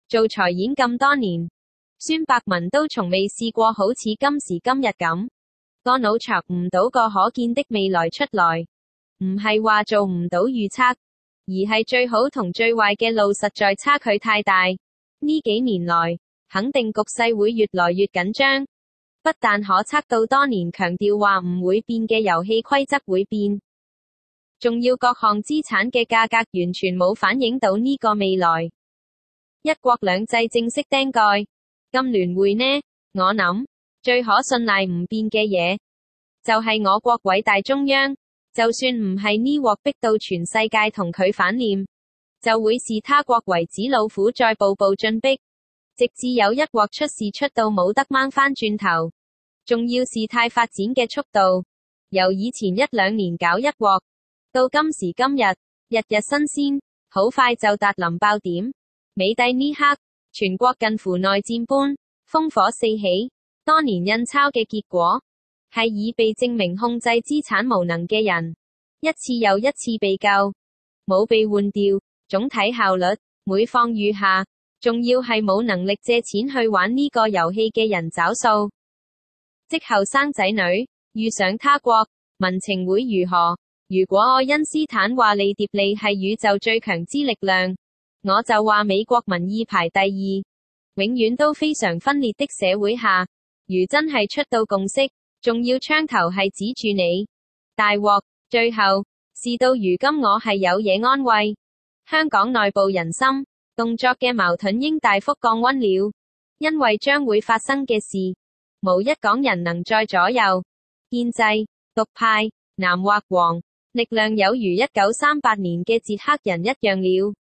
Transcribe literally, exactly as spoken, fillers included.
做財演咁多年，孫伯文都從未試過好似今時今日咁，個腦查唔到個可見的未來出來。唔係話做唔到預測，而係最好同最壞嘅路實在差距太大。呢幾年來，肯定局勢會越來越緊張，不但可測到多年強調話唔會變嘅遊戲規則會變，仲要各項資產嘅價格完全冇反映到呢個未來。一國兩制正式釘蓋，咁聯會呢？我諗最可信賴唔變嘅嘢，就係我國偉大中央。就算唔係呢鑊逼到全世界同佢反臉，就會視他國為紙老虎再步步進逼，直至有一鑊出事出到冇得掹翻轉頭。仲要事態發展嘅速度，由以前一兩年搞一鑊，到今時今日，日日新鮮，好快就達臨爆點。美帝呢刻，全國近乎內戰般，烽火四起。多年印鈔嘅結果，係已被證明控制資產無能嘅人，一次又一次被救，冇被換掉，總體效率每況愈下，仲要係冇能力借錢去玩呢個遊戲嘅人找數。即後生仔女遇上他國，民情會如何？如果愛因斯坦話利疊利係宇宙最強之力量，我就話美國民意排第二。永遠都非常分裂的社會下，如真係出到共識，仲要槍頭係指住你，大鑊。最後事到如今，我係有嘢安慰，香港內部人心動作嘅矛盾應大幅降溫了，因為將會發生嘅事，無一港人能再左右。建制、獨派、藍或黃力量有如一九三八年嘅捷克人一樣了。